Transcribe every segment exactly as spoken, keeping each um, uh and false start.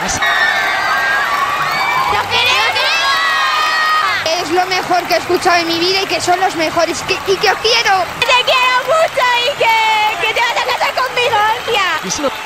Así... Es lo mejor que he escuchado en mi vida y que son los mejores que, y que os quiero. Te quiero mucho y que, que te vas a casar conmigo, hostia. Es una...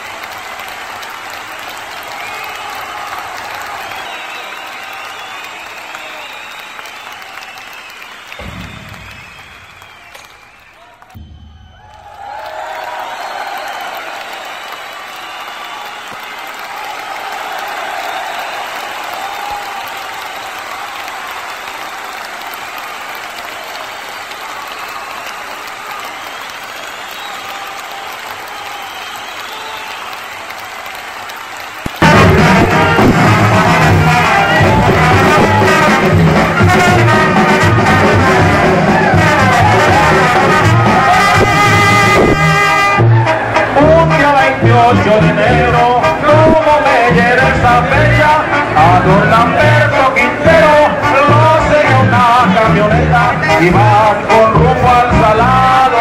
ocho de enero, como me llega esa fecha, a don Lamberto Quintero lo seguía una camioneta y van con rumbo al Salado.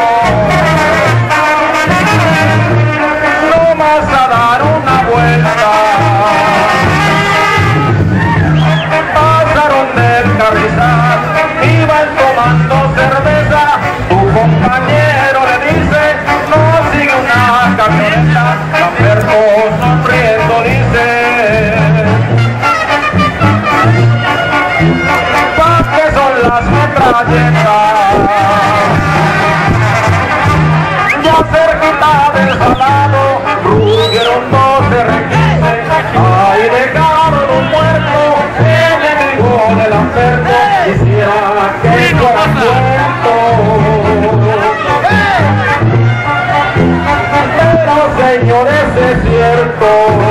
No más a dar una vuelta, pasaron del Carrizal, iban tomando cerveza, tu compañero le dice, no sigue una camioneta. Lamberto sonriendo dice, ¿pa' qué son las metralletas? Ya cerquita del Salado, rugieron dos R quince, ahí dejaron un muerto, enemigo de Lamberto, quisiera que fuera muerto. Señores, es cierto.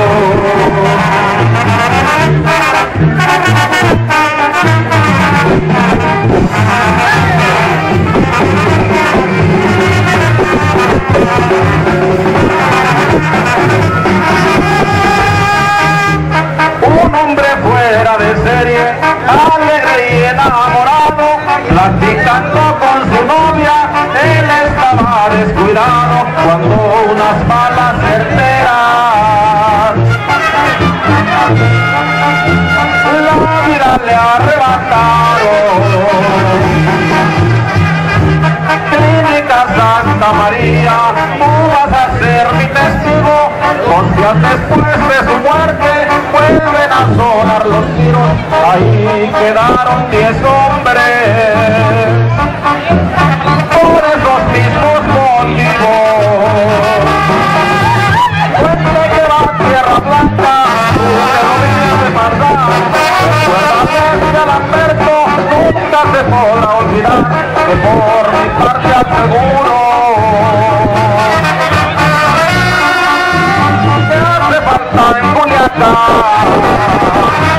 Un hombre fuera de serie, alegre y enamorado, platicando con su novia, él estaba descuidado cuando unas balas certeras la vida le arrebataron. Clínica Santa María, tú vas a ser mi testigo, dos días después de su muerte vuelven a sonar los tiros, ahí quedaron diez hombres por esos mismos motivos. Cuente que va a Tierra Blanca, tú que no vienes de pasar, recuérdate que Lamberto nunca se podrá olvidar, que por mi parte aseguro te hace falta en Culiacán.